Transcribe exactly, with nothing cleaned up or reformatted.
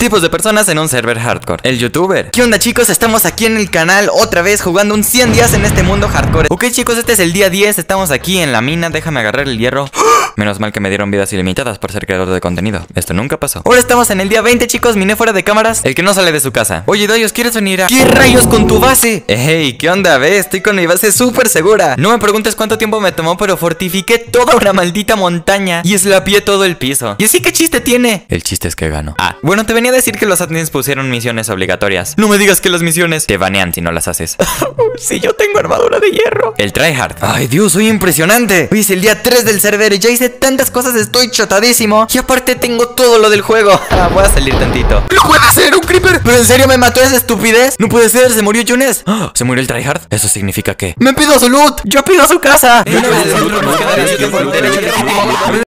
tipos de personas en un server hardcore. El youtuber. ¿Qué onda, chicos? Estamos aquí en el canal otra vez jugando un cien días en este mundo hardcore. Ok, chicos, este es el día diez. Estamos aquí en la mina. Déjame agarrar el hierro. Menos mal que me dieron vidas ilimitadas por ser creador de contenido. Esto nunca pasó. Ahora estamos en el día veinte, chicos. Miné fuera de cámaras. El que no sale de su casa. Oye, Dayos, ¿quieres venir a...? ¿Qué rayos con tu base? Hey, ¿qué onda? Ve, estoy con mi base súper segura. No me preguntes cuánto tiempo me tomó, pero fortifiqué toda una maldita montaña y slapié todo el piso. ¿Y así qué chiste tiene? El chiste es que gano. Ah, bueno, te venía a decir que los admins pusieron misiones obligatorias. No me digas que las misiones te banean si no las haces. Si yo tengo armadura de hierro. El tryhard. Ay, Dios, soy impresionante. Hoy es el día tres del server y ya hice tantas cosas, estoy chotadísimo. Y aparte tengo todo lo del juego. Ah, voy a salir tantito. ¡No puede ser! ¡Un creeper! ¿Pero en serio me mató esa estupidez? No puede ser, se murió Jones. Oh, ¿se murió el tryhard? Eso significa que... ¡me pido su loot! ¡Yo pido su casa!